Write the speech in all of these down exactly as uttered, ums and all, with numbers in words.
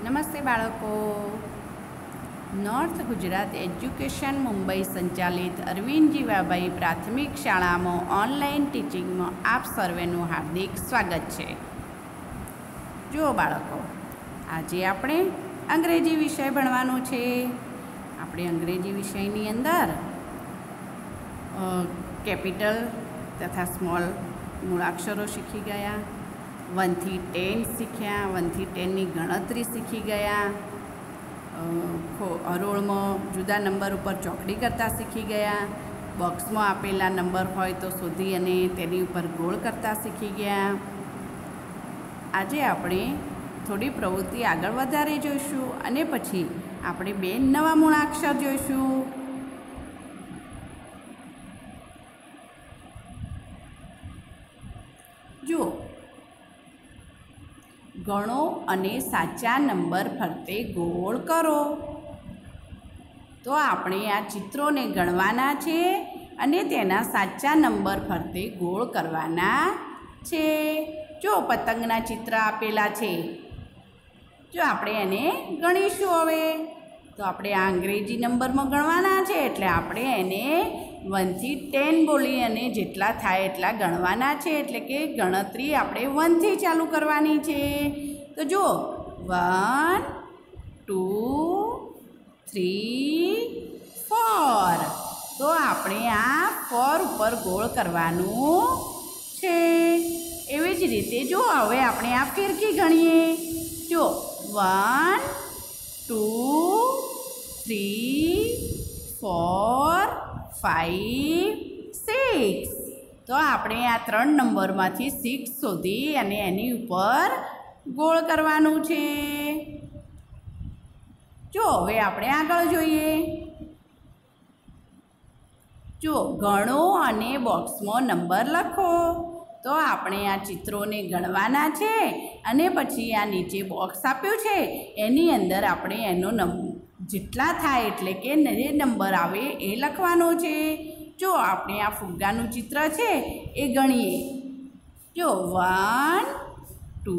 નમસ્તે બાળકો. North Gujarat education Mumbai સંચાલિત અરવિંદ જીવાભાઈ પ્રાથમિક શાળામાં ઓનલાઈન ટીચિંગમાં આપ સર્વેનું હાર્દિક સ્વાગત છે. જુઓ બાળકો, આજે આપણે અંગ્રેજી વિષય ભણવાનો છે. આપણે અંગ્રેજી વિષયની અંદર કેપિટલ તથા સ્મોલ મૂળાક્ષરો શીખી ગયા, વનથી ટેન શીખ્યા, વનથી ટેનની ગણતરી શીખી ગયા, હરોળમાં જુદા નંબર ઉપર ચોકડી કરતાં શીખી ગયા, બોક્સમાં આપેલા નંબર હોય તો શોધી અને તેની ઉપર ગોળ કરતાં શીખી ગયા. આજે આપણે થોડી પ્રવૃત્તિ આગળ વધારી જોઈશું અને પછી આપણે બે નવા મૂળાક્ષર જોઈશું. જુઓ, ગણો અને સાચા નંબર ફરતે ગોળ કરો. તો આપણે આ ચિત્રોને ગણવાના છે અને તેના સાચા નંબર ફરતે ગોળ કરવાના છે. જો પતંગના ચિત્ર આપેલા છે, જો આપણે એને ગણીશું. હવે તો આપણે આ અંગ્રેજી નંબરમાં ગણવાના છે એટલે આપણે એને વનથી ટેન બોલી અને જેટલા થાય એટલા ગણવાના છે. એટલે કે ગણતરી આપણે વનથી ચાલુ કરવાની છે. તો જુઓ, વન ટુ થ્રી ફોર. તો આપણે આ ફોર ઉપર ગોળ કરવાનું છે. એવી જ રીતે જો હવે આપણે આ ફિરકી ગણીએ. જો one two three four five six. તો આપણે આ ત્રણ નંબરમાંથી સિક્સ શોધી અને એની ઉપર ગોળ કરવાનું છે. જો હવે આપણે આગળ જોઈએ. જો ગણો અને બોક્સમાં નંબર લખો. તો આપણે આ ચિત્રોને ગણવાના છે અને પછી આ નીચે બોક્સ આપ્યું છે એની અંદર આપણે એનો નંબર જેટલા થાય એટલે કે જે નંબર આવે એ લખવાનો છે. જો આપણે આ ફુગ્ગાનું ચિત્ર છે એ ગણીએ. જો one two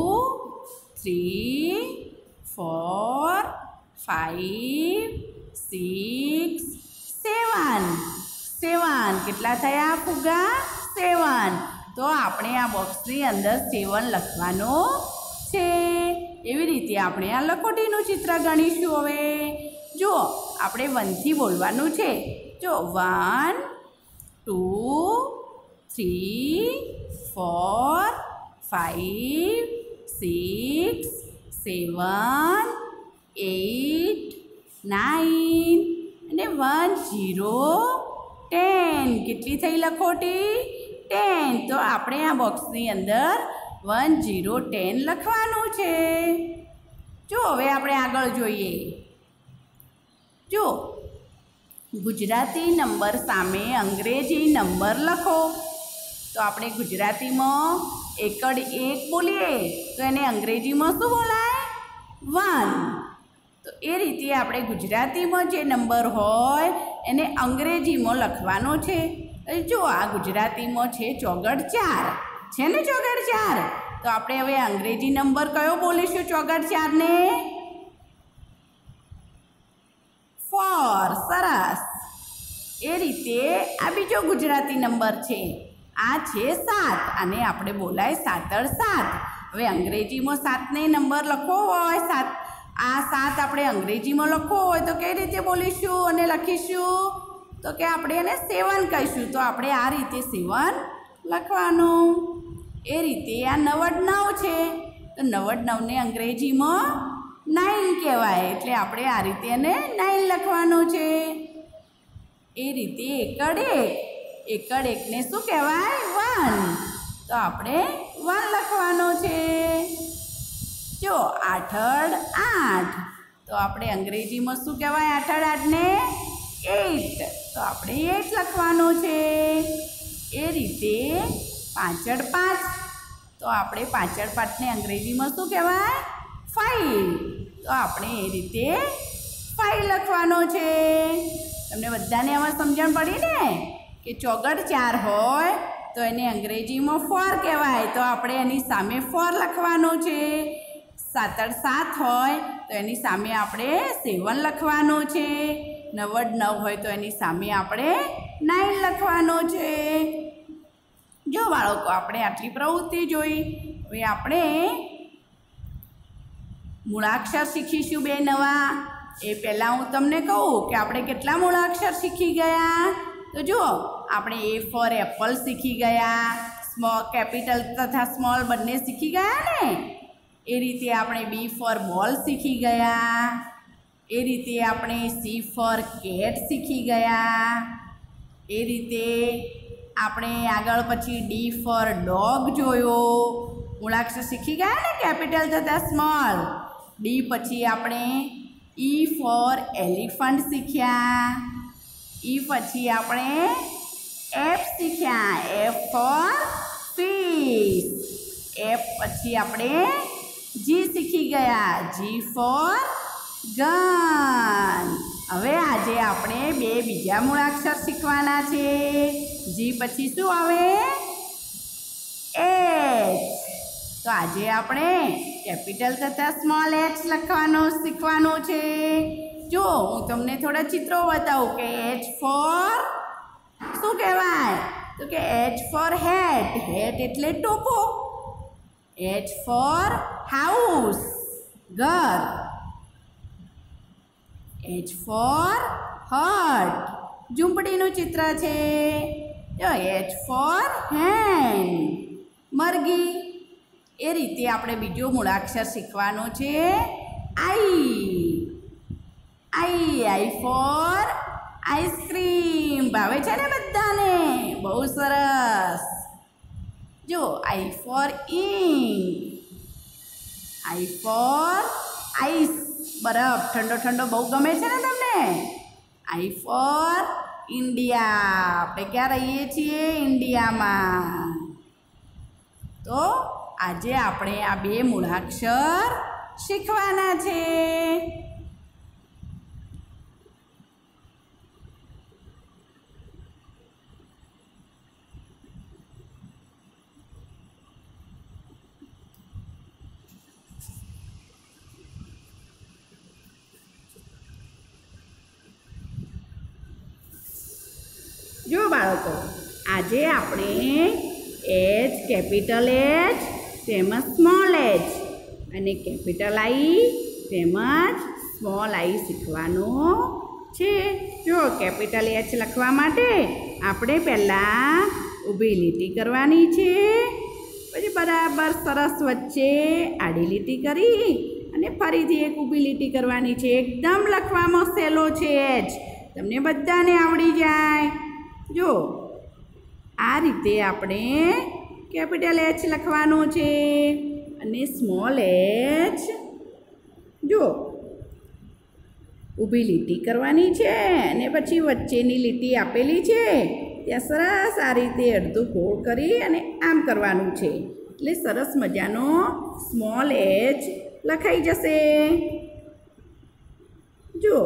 three four five six seven. Seven કેટલા થયા ફુગ્ગા? સેવન. તો આપણે આ બોક્સની અંદર સેવન લખવાનો છે. એવી રીતે આપણે આ લખોટીનું ચિત્ર ગણીશું. હવે જુઓ, આપણે વનથી બોલવાનું છે. જો one two three four five six seven eight nine અને વન ઝીરો ટેન. કેટલી થઈ લખોટી? ટેન. તો આપણે આ બોક્સની અંદર વન ઝીરો ટેન લખવાનું છે. જો હવે આપણે આગળ જોઈએ. જો ગુજરાતી નંબર સામે અંગ્રેજી નંબર લખો. તો આપણે ગુજરાતીમાં એકડ એક બોલીએ તો એને અંગ્રેજીમાં શું બોલાય? વન. તો એ રીતે આપણે ગુજરાતીમાં જે નંબર હોય એને અંગ્રેજીમાં લખવાનો છે. જો આ ગુજરાતીમાં છે ચોગડ ચાર છે ને, ચોગડ ચાર. તો આપણે હવે અંગ્રેજી નંબર કયો બોલીશું ચોગડ ચારને? ફોર. સરસ. એ રીતે આ બીજો ગુજરાતી નંબર છે, આ છે સાત. અને આપણે બોલાય સાતડ સાત. હવે અંગ્રેજીમાં સાતને નંબર લખવો હોય, સાત આ સાત આપણે અંગ્રેજીમાં લખવો હોય તો કઈ રીતે બોલીશું અને લખીશું? તો કે આપણે એને સેવન કહીશું. તો આપણે આ રીતે સેવન લખવાનું. એ રીતે આ નવડ નવ છે તો નવડ નવને અંગ્રેજીમાં નાઇન કહેવાય. એટલે આપણે આ રીતે એને નાઇન લખવાનું છે. એ રીતે એકડ એક. એકડ એકને શું કહેવાય? વન. તો આપણે વન લખવાનો છે. જો આઠડ આઠ. તો આપણે અંગ્રેજીમાં શું કહેવાય આઠડ આઠને? એટ. તો આપણે એટ લખવાનો છે. એ રીતે પાંચડ પાંચ. તો આપણે પાંચડ પાંચને અંગ્રેજીમાં શું કહેવાય? ફાઈવ. તો આપણે એ રીતે ફાઈવ લખવાનો છે. તમને બધાને આમાં સમજણ પડી ને કે ચોગડ ચાર હોય તો એને અંગ્રેજીમાં ફોર કહેવાય. તો આપણે એની સામે ફોર લખવાનો છે. સાતડ સાત હોય તો એની સામે આપણે સેવન લખવાનું છે. નવ્વદ નવ હોય તો એની સામે આપણે નાઇન લખવાનું છે. જો બાળકો આપણે આટલી પ્રવૃત્તિ જોઈ. હવે આપણે મૂળાક્ષર શીખીશું બે નવા. એ પહેલાં હું તમને કહું કે આપણે કેટલા મૂળાક્ષર શીખી ગયા. તો જુઓ આપણે એ ફોર એપલ શીખી ગયા, સ્મોલ કેપિટલ તથા સ્મોલ બંને શીખી ગયા ને. એ રીતે આપણે બી ફોર બોલ શીખી ગયા. એ રીતે આપણે સી ફોર કેટ શીખી ગયા. એ રીતે આપણે આગળ પછી ડી ફોર ડોગ જોયો. મૂળાક્ષર શીખી ગયા ને કેપિટલ તથા સ્મોલ. ડી પછી આપણે ઈ ફોર એલિફન્ટ શીખ્યા. ઈ પછી આપણે એફ શીખ્યા, એફ ફોર ફિશ. એફ પછી આપણે જી શીખી ગયા, જી ફોર ગન. હવે આજે આપણે બે બીજા મૂળાક્ષર શીખવાના છે. જી પછી શું આવે? એચ. તો આજે આપણે કેપિટલ તથા સ્મોલ એચ લખવાનું શીખવાનું છે. જો હું તમને થોડા ચિત્રો બતાવું કે એચ ફોર શું કહેવાય? તો કે એચ ફોર હેટ. હેટ એટલે ટોપો. એચ ફોર હાઉસ, ઘર. એચ ફોર હટ, ઝૂંપડીનું ચિત્ર છે. જો એચ ફોર હેન, મરઘી. એ રીતે આપણે બીજો મૂળાક્ષર શીખવાનું છે આઈ. આઈ આઈ ફોર આઈસ્ક્રીમ. ભાવે છે ને બધાને? બહુ સરસ. જો I for ink. I for ice, બરફ. ઠંડો ઠંડો બહુ ગમે છે ને તમને? I for India. આપણે ક્યાં રહીએ છીએ? ઇન્ડિયામાં. તો આજે આપણે આ બે મૂળાક્ષર શીખવાના છે. જો બાળકો આજે આપણે એચ, કેપિટલ એચ તેમજ સ્મોલ એચ અને કેપિટલ આઈ તેમજ સ્મોલ આઈ શીખવાનું છે. જો કેપિટલ એચ લખવા માટે આપણે પહેલાં ઊભી લીટી કરવાની છે. પછી બરાબર સરસ વચ્ચે આડી લીટી કરી અને ફરીથી એક ઊભી લીટી કરવાની છે. એકદમ લખવામાં સહેલો છે એચ. તમને બધાને આવડી જાય. જો આ રીતે આપણે કેપિટલ એચ લખવાનું છે અને સ્મોલ એચ જો ઊભી લીટી કરવાની છે અને પછી વચ્ચેની લીટી આપેલી છે ત્યાં સરસ આ રીતે અડધું ફોલ્ડ કરી અને આમ કરવાનું છે. એટલે સરસ મજાનો સ્મોલ એચ લખાઈ જશે. જો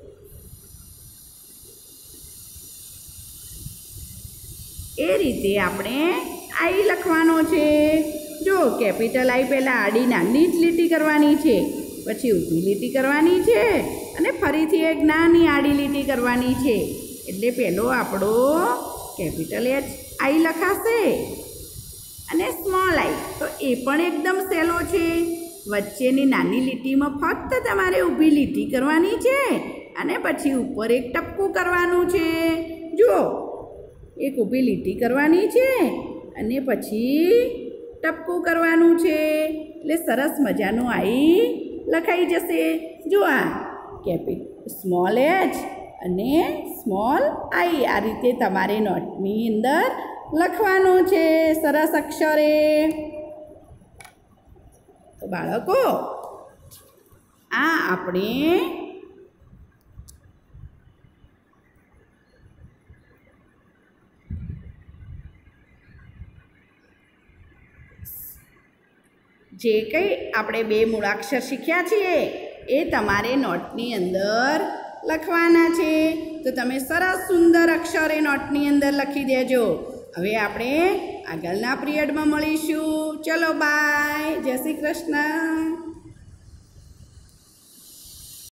એ રીતે આપણે આઈ લખવાનો છે. જો કેપિટલ આઈ પહેલાં આડી નાની જ લીટી કરવાની છે, પછી ઊભી લીટી કરવાની છે અને ફરીથી એક નાની આડી લીટી કરવાની છે. એટલે પહેલો આપણો કેપિટલ એચ આઈ લખાશે અને સ્મોલ આઈ તો એ પણ એકદમ સહેલો છે. વચ્ચેની નાની લીટીમાં ફક્ત તમારે ઊભી લીટી કરવાની છે અને પછી ઉપર એક ટપકું કરવાનું છે. જુઓ એક ઊભી લીટી કરવાની છે અને પછી ટપકું કરવાનું છે. એટલે સરસ મજાનું આઈ લખાઈ જશે. જો આ કેપિ સ્મોલ એચ અને સ્મોલ આઈ આ રીતે તમારે નોટની અંદર લખવાનું છે સરસ અક્ષરે. તો બાળકો આ આપણે જે કંઈ આપણે બે મૂળાક્ષર શીખ્યા છીએ એ તમારે નોટની અંદર લખવાના છે. તો તમે સરસ સુંદર અક્ષરે નોટની અંદર લખી દેજો. હવે આપણે આગળના પિરિયડમાં મળીશું. ચલો બાય, જય શ્રી કૃષ્ણ.